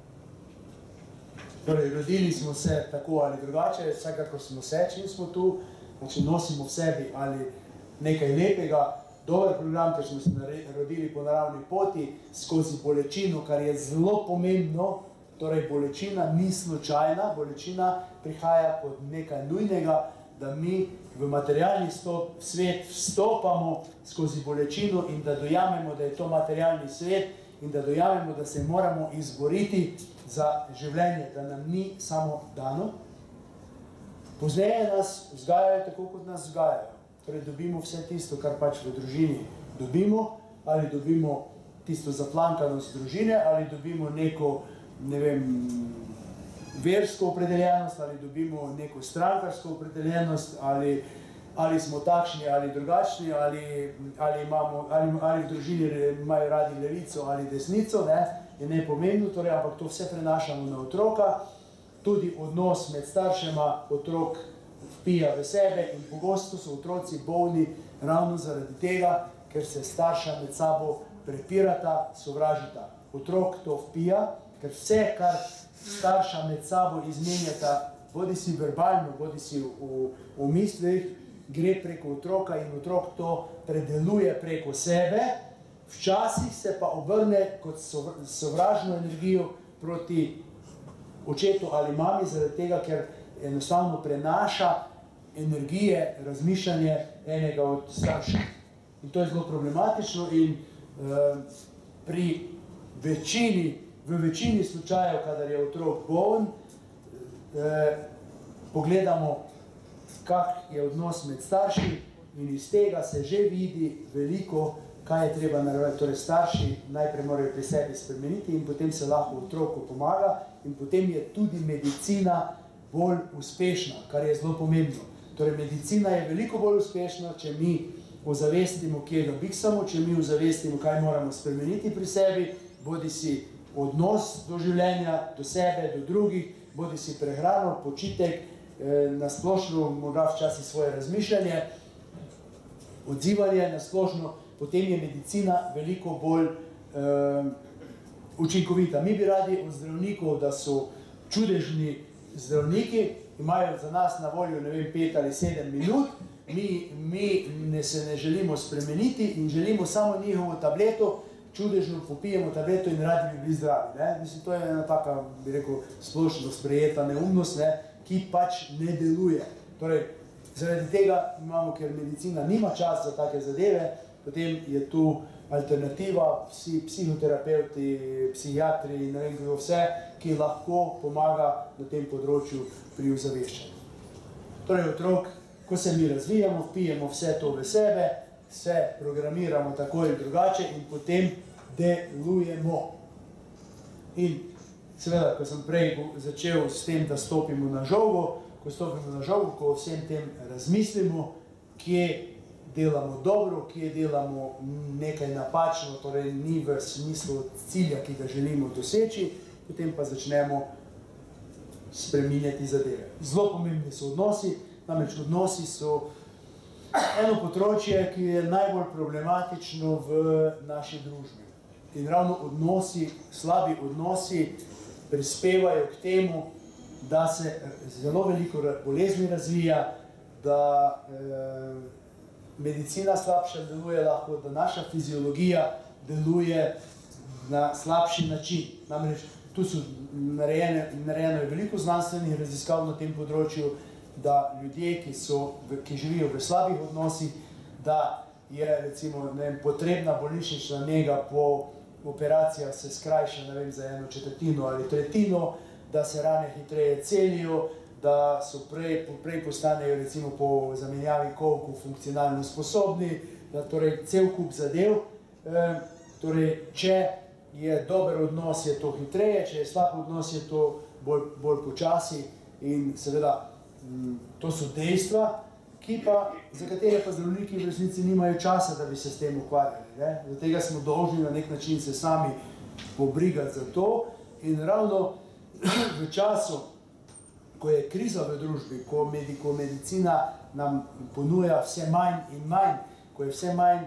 Torej, rodili smo se tako ali drugače, vsekakor smo se, čim smo tu, znači nosimo v sebi ali nekaj lepega, dober program, ker smo se rodili po naravni poti, skozi bolečino, kar je zelo pomembno, torej bolečina ni slučajna, bolečina prihaja kot nekaj nujnega, da mi v materialni svet vstopamo skozi bolečino in da dojamemo, da je to materialni svet in da dojamemo, da se moramo izboriti za življenje, da nam ni samo dano. Pozneje nas vzgajajo tako, kot nas vzgajajo. Torej, dobimo vse tisto, kar pač v družini dobimo, ali dobimo tisto zaplankanost družine, ali dobimo neko, ne vem, versko opredeljenost, ali dobimo neko strankarsko opredeljenost, ali smo takšni ali drugačni, ali v družini imajo radi levico ali desnico, je nepomembno, torej, ampak to vse prenašamo na otroka. Tudi odnos med staršema otrok vpija v sebe in pogosto so otroci bolni ravno zaradi tega, ker se starša med sabo prepirata, sovražita. Otrok to vpija, ker vse, kar starša med sabo izmenjata, bodi si verbalno, bodi si v mislih, gre preko otroka in otrok to predeluje preko sebe, včasih se pa obrne kot sovražno energijo proti očetu ali mami, zaradi tega, ker enostavno prenaša energije, razmišljanje enega od staršev. In to je zelo problematično in v večini slučajev, kadar je otrok bolen, pogledamo, kak je odnos med starši in iz tega se že vidi veliko, kaj je treba narediti. Torej, starši najprej morajo pri sebi spremeniti in potem se lahko otroku pomaga in potem je tudi medicina bolj uspešna, kar je zelo pomembno. Torej, medicina je veliko bolj uspešna, če mi ozavestimo, kje ga biksamo, če mi ozavestimo, kaj moramo spremeniti pri sebi, bodi si odnos do življenja, do sebe, do drugih, bodi si prehrano, počitek, na splošno, morda včasih svoje razmišljanje, odzivanje na splošno, potem je medicina veliko bolj učinkovita. Mi bi radi od zdravnikov, da so čudežni zdravniki, imajo za nas na voljo, ne vem, 5 ali 7 minut, mi se ne želimo spremeniti in želimo samo njihovo tableto, čudežno popijemo tableto in radi bi bili zdravi. Mislim, to je ena taka, bi rekel, splošno sprejeta neumnost, ki pač ne deluje. Torej, zaradi tega imamo, ker medicina nima čas za take zadeve, potem je tu alternativa, psihoterapeuti, psihiatri, ne vem kdo vse, ki lahko pomaga na tem področju pri ozaveščanju. Torej, otrok, ko se mi razvijamo, vpijemo vse to v sebe, se programiramo tako ali drugače in potem delujemo. In seveda, ko sem prej začel s tem, da stopimo na žogo, ko vsem tem razmislimo, kje delamo dobro, kje delamo nekaj napačno, torej ni v smislu cilja, ki ga želimo doseči, potem pa začnemo spreminjati zadeve. Zelo pomembni so odnosi, namreč odnosi so eno področje, ki je najbolj problematično v naši družbi. In ravno odnosi, slabi odnosi prispevajo k temu, da se zelo veliko bolezni razvija, da medicina slabše deluje lahko, da naša fiziologija deluje na slabši način. Namreč tu so narejeno veliko znanstvenih raziskav na tem področju, da ljudje, ki živijo v slabih odnosih, da je recimo potrebna bolnišnična nega po operacijah se skrajša za 1/4 ali 1/3, da se rane hitreje celijo, da so prej postanejo recimo po zamenjavi kolkov funkcionalno sposobni, da torej cel kup zadev. Torej, če je dober odnos, je to hitreje, če je slab odnos, je to bolj počasi in seveda to so dejstva, za katere pa zdravniki v resnici nimajo časa, da bi se s tem ukvarjali. Zato smo dolžni na nek način se sami pobrigati za to in ravno v času, ko je kriza v družbi, ko medicina nam ponuja vse manj in manj, ko je vse manj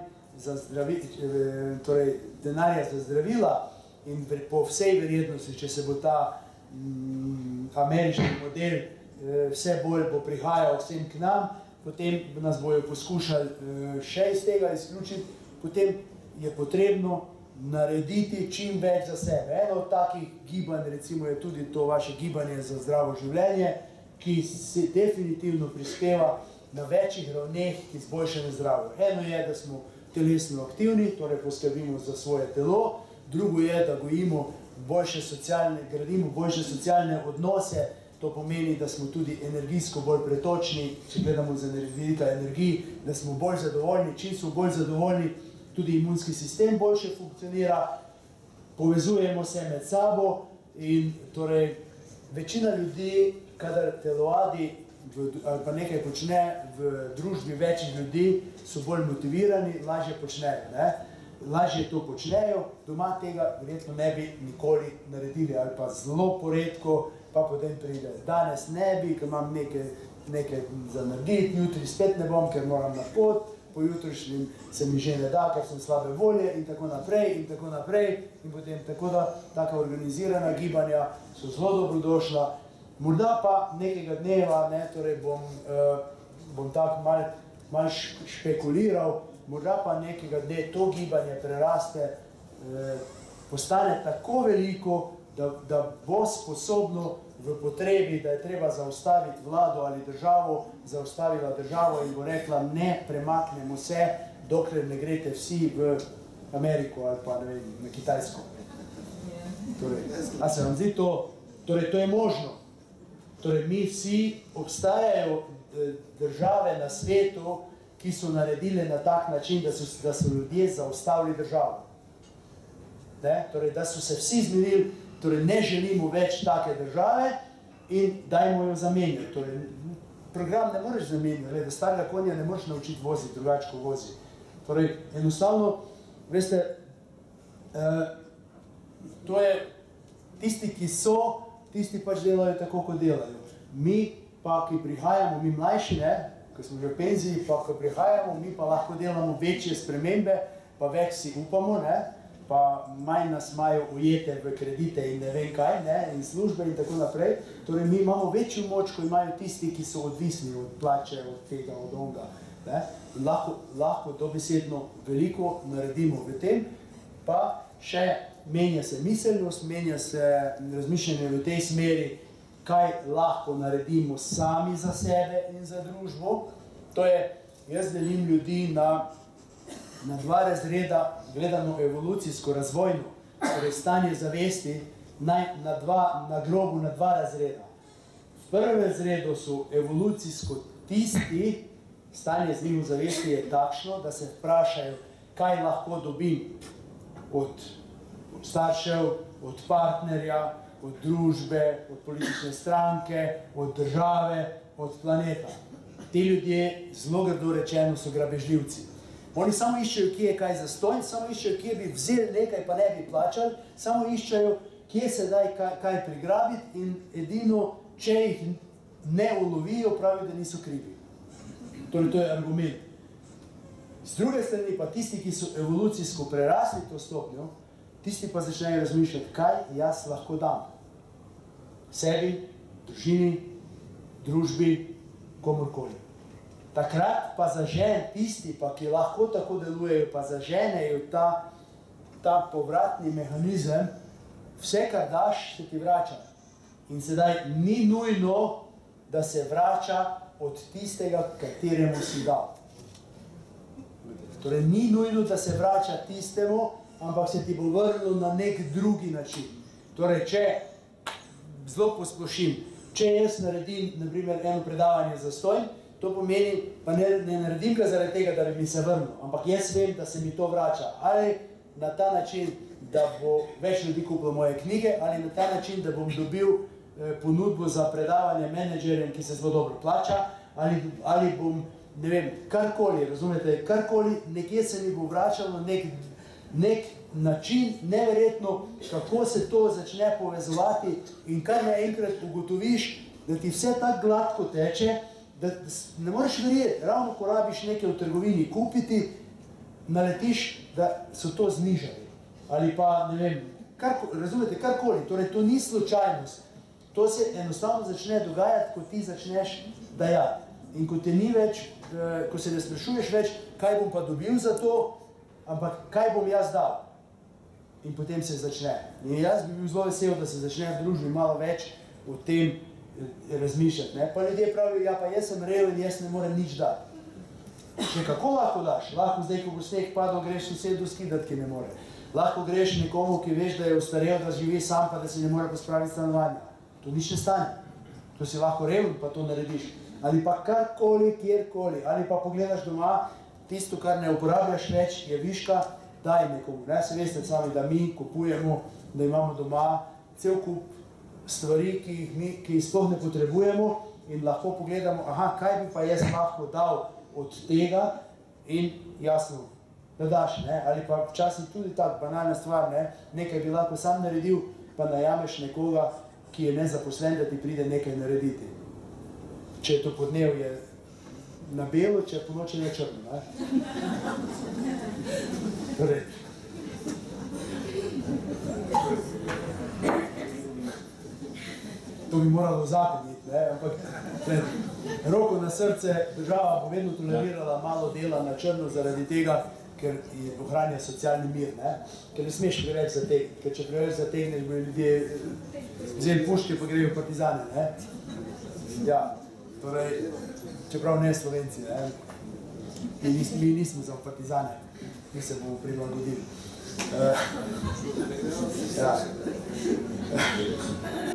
denarja za zdravila in po vsej verjetnosti, če se bo ta ameriški model vse bolj bo prihajal vsem k nam, potem nas bojo poskušali še iz tega izključiti, potem je potrebno narediti čim več za sebe. Eno od takih gibanj, recimo, je tudi to vaše gibanje za zdravo življenje, ki se definitivno prispeva na večjih ravneh k izboljšanju zdravja. Eno je, da smo telesno aktivni, torej poskrbimo za svoje telo, drugo je, da gradimo boljše socialne odnose, to pomeni, da smo tudi energijsko bolj pretočni, če gledamo z vidika energiji, da smo bolj zadovoljni, čim smo bolj zadovoljni, tudi imunski sistem boljše funkcionira, povezujemo se med sabo in torej večina ljudi, kadar telovadi ali pa nekaj počne v družbi večjih ljudi, so bolj motivirani, lažje počnejo. Lažje to počnejo, doma tega verjetno ne bi nikoli naredili ali pa zelo poredko, pa potem pride. Danes ne bi, ker imam nekaj za narediti, jutri spet ne bom, ker moram na pot, pojutrišnjim se mi že ne da, ker sem slabe volje in tako naprej in tako naprej. In potem tako da taka organizirana gibanja so zelo dobrodošla. Morda pa nekega dneva, torej bom tako malo špekuliral, morda pa nekega dne to gibanje preraste, postane tako veliko, da bo sposobno v potrebi, da je treba zaustaviti vlado ali državo, zaustavila državo in bo rekla, ne premaknemo se, dokler ne greste vsi v Ameriko ali pa ne vem, na Kitajsko. A se vam zdi to? Torej, to je možno. Torej, mi vsi, obstajajo države na svetu, ki so naredile na tak način, da so ljudje zaustavili državo. Torej, da so se vsi zmenili, torej ne želimo več take države in dajmo jo zamenjati. Torej, program ne moreš zamenjati, da starega konja ne moreš naučiti voziti, drugače ko vozi. Torej, enostavno, veste, to je tisti, ki so, tisti pač delajo tako, kot delajo. Mi pa, ki prihajamo, mi mlajši, ko smo že v penziji, pa ko prihajamo, mi pa lahko delamo večje spremembe, pa več si upamo, pa manj nas imajo ujete v kredite in ne vem kaj, in službe in tako naprej. Torej, mi imamo večjo moč, ko imajo tisti, ki so odvisni od plače, od tega, od onga. In lahko dobesedno veliko naredimo v tem, pa še menja se miselnost, menja se razmišljanje v tej smeri, kaj lahko naredimo sami za sebe in za družbo. To je, jaz delim ljudi na dva razreda, gledano evolucijsko, razvojno, torej stanje zavesti, na globu na dva razreda. V prvem razredu so evolucijsko tisti, stanje z njim zavesti je takšno, da se vprašajo, kaj lahko dobim od staršev, od partnerja, od družbe, od politične stranke, od države, od planeta. Ti ljudje, zelo grdo rečeno, so grabežljivci. Oni samo iščejo, kje je kaj zastonj, samo iščejo, kje bi vzeli nekaj, pa ne bi plačali, samo iščejo, kje se daj kaj prigrabiti in edino, če jih ne ulovijo, pravijo, da niso krivi. Torej, to je argument. Z druge strani pa tisti, ki so evolucijsko prerasli to stopnjo, tisti pa začnejo razmišljati, kaj jaz lahko dam. Sebi, družini, družbi, komorkoli. Takrat pa zažen tisti, pa ki lahko tako delujejo, pa zaženejo ta povratni mehanizem, vse, kar daš, se ti vrača. In sedaj ni nujno, da se vrača od tistega, kateremu si dal. Torej, ni nujno, da se vrača tistemu, ampak se ti bo vrnilo na nek drugi način. Torej, če zelo posplošim, če jaz naredim, na primer, eno predavanje zastonj, to pomeni, pa ne naredim ga zaradi tega, da bi mi se vrnil, ampak jaz vem, da se mi to vrača. Ali na ta način, da bo več ljudi kupilo moje knjige, ali na ta način, da bom dobil ponudbo za predavanje menedžerjem, ki se zelo dobro plača, ali bom, ne vem, karkoli, razumete, karkoli, nekje se mi bo vračalo način neverjetno, kako se to začne povezovati in kar naenkrat ugotoviš, da ti vse tako gladko teče, da ne moreš verjeti, ravno ko rabiš nekaj v trgovini kupiti, naletiš, da so to znižali. Ali pa, ne vem, razumete, karkoli, torej to ni slučajnost. To se enostavno začne dogajati, ko ti začneš dajati. In ko te ni več, ko se ne sprašuješ več, kaj bom pa dobil za to, ampak kaj bom jaz dal. In potem se začne. In jaz bi bil zelo vesel, da se začne v družbi malo več o tem razmišljati. Pa ljudje pravijo, ja pa jaz sem reven in jaz ne morem nič dati. Še kako lahko daš? Lahko zdaj, ko bo sneg padal, greš sosedu skidati, ki ne more. Lahko greš nekomu, ki veš, da je ostarel, da živi sam, pa da si ne more pospraviti stanovanja. To nič ne stane. To si lahko reven, pa to narediš. Ali pa karkoli, kjerkoli. Ali pa pogledaš doma, tisto, kar ne uporabljaš več, je viška, daj nekomu. Se veste sami, da mi kupujemo, da imamo doma cel kup stvari, ki jih sploh ne potrebujemo in lahko pogledamo, aha, kaj bi pa jaz lahko dal od tega in jasno, da daš. Ali pa včasih tudi tak banalna stvar, nekaj bi lahko sam naredil, pa najameš nekoga, ki je nezaposlen, da ti pride nekaj narediti. Če je to podnevje na belo, če je po noči na črno. Torej. To bi moralo zakoniti, ampak roko na srce, država bo vedno tolerirala malo dela na črno zaradi tega, ker ohranja socialni mir, ker ne smeš preveč zategniti, ker če preveč zategneš, bo ljudje vzeli puške pa grejo partizane. Ja, torej, čeprav ne Slovenci, mi nismo za partizane, mi se bomo prilagodili.